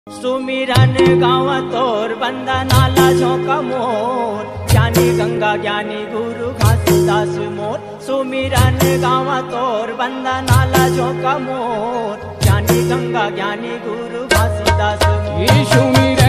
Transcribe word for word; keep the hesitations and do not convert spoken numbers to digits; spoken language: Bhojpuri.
सुमिरन गाँव तोर बंदा नाला झोंका मोर, ज्ञानी गंगा ज्ञानी गुरु घासीदास मोर। सुमिरन गाँव तोर बंदा नाला झोंका मोर, ज्ञानी गंगा ज्ञानी गुरु घासीदास मोर।